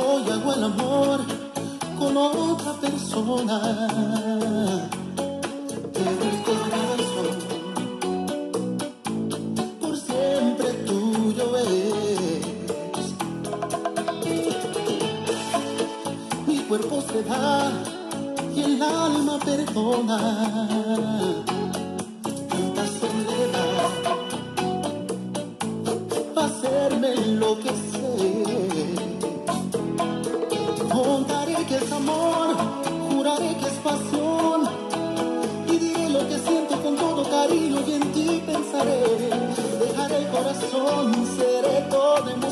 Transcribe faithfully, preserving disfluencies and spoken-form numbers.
hoy hago el amor con otra persona. Pero el corazón por siempre tuyo es. Mi cuerpo se da y el alma perdona. Tanta soledad va a hacerme enloquecer. Contaré que es amor, juraré que es pasión, y diré lo que siento con todo cariño y en ti pensaré. Dejaré el corazón, seré toda emoción.